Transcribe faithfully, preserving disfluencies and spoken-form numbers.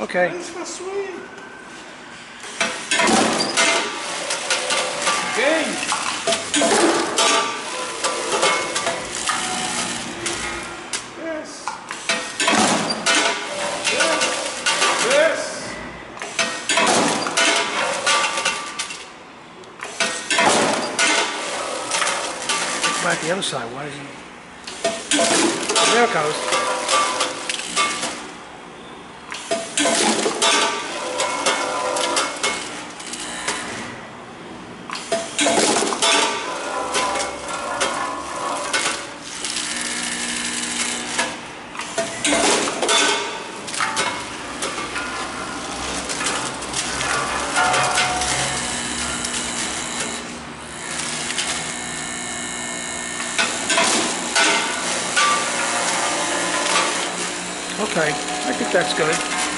Okay. That's sweet. Okay. Yes. Yes. Yes. Back the other side. Why is he? There it goes. Okay, I think that's good.